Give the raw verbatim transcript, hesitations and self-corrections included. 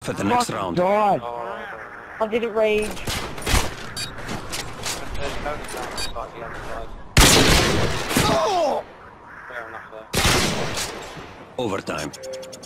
For the next round. God! Oh, I didn't rage. there's no sound like the other side. Oh! Fair enough there. Overtime.